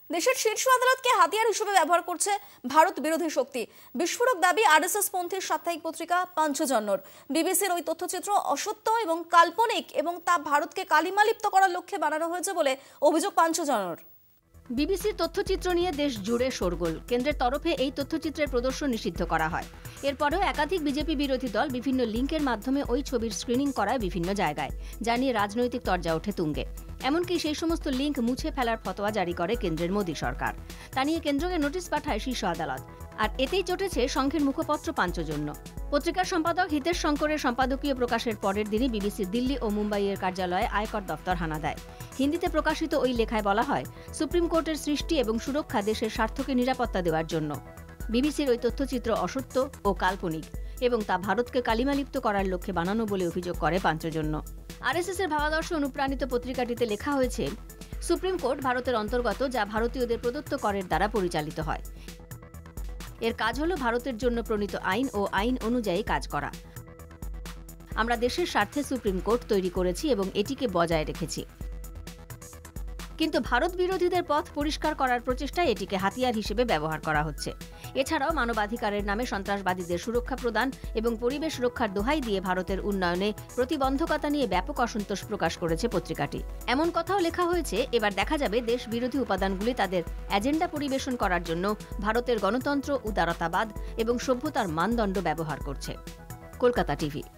দেশের শীর্ষ আদালতকে হাতিয়ার হিসেবে ব্যবহার করছে ভারত বিরোধী শক্তি। বিস্ফোরক দাবি আরএসএস পন্থী সাপ্তাহিক পত্রিকা পাঞ্চজন্যর। বিবিসির ওই তথ্যচিত্র অসত্য এবং কাল্পনিক এবং তা ভারতকে কালিমালিপ্ত করার লক্ষ্যে বানানো হয়েছে বলে অভিযোগ পাঞ্চজন্যর। বিবিসির তথ্যচিত্র নিয়ে দেশ জুড়ে শোরগোল। কেন্দ্রের তরফে এই তথ্যচিত্রের প্রদর্শন নিষিদ্ধ করা হয়। এরপরেও একাধিক বিজেপি বিরোধী দল বিভিন্ন লিঙ্কের মাধ্যমে ওই ছবির স্ক্রিনিং করায় বিভিন্ন জায়গায়, যা নিয়ে রাজনৈতিক তরজা ওঠে তুঙ্গে। এমনকি সেই সমস্ত লিঙ্ক মুছে ফেলার ফতোয়া জারি করে কেন্দ্রের মোদী সরকার। তা নিয়ে কেন্দ্রকে নোটিশ পাঠায় শীর্ষ আদালত। আর এতেই চটেছে সংঘের মুখপত্র পাঞ্চজন্য। পত্রিকার সম্পাদক হিতেশ শঙ্করের সম্পাদকীয় প্রকাশের পরের দিনই বিবিসির দিল্লি ও মুম্বাইয়ের কার্যালয়ে আয়কর দফতর হানা দেয়। হিন্দিতে প্রকাশিত ওই লেখায় বলা হয়, সুপ্রিম কোর্টের সৃষ্টি এবং সুরক্ষা দেশের স্বার্থকে নিরাপত্তা দেওয়ার জন্য। বিবিসির ওই তথ্যচিত্র অসত্য ও কাল্পনিক এবং তা ভারতকে কালিমালিপ্ত করার লক্ষ্যে বানানো বলে অভিযোগ করে পাঞ্চজন্য। আরএসএস এর ভাবাদর্শে অনুপ্রাণিত পত্রিকাটিতে লেখা হয়েছে, সুপ্রিম কোর্ট ভারতের অন্তর্গত, যা ভারতীয়দের প্রদত্ত করের দ্বারা পরিচালিত হয়। এর কাজ হল ভারতের জন্য প্রণীত আইন ও আইন অনুযায়ী কাজ করা। আমরা দেশের স্বার্থে সুপ্রিম কোর্ট তৈরি করেছি এবং এটিকে বজায় রেখেছি। কিন্তু ভারত বিরোধীদের পথ পরিষ্কার করার প্রচেষ্টায় এটিকে হাতিয়ার হিসেবে ব্যবহার করা হচ্ছে। এছাড়াও মানবাধিকারের নামে সন্ত্রাসবাদীদের সুরক্ষা প্রদান এবং পরিবেশ রক্ষার দোহাই দিয়ে ভারতের উন্নয়নে প্রতিবন্ধকতা নিয়ে ব্যাপক অসন্তোষ প্রকাশ করেছে পত্রিকাটি। এমন কথাও লেখা হয়েছে, এবার দেখা যাবে দেশ বিরোধী উপাদানগুলি তাদের এজেন্ডা পরিবেশন করার জন্য ভারতের গণতন্ত্র, উদারতাবাদ এবং সভ্যতার মানদণ্ড ব্যবহার করছে। কলকাতা টিভি।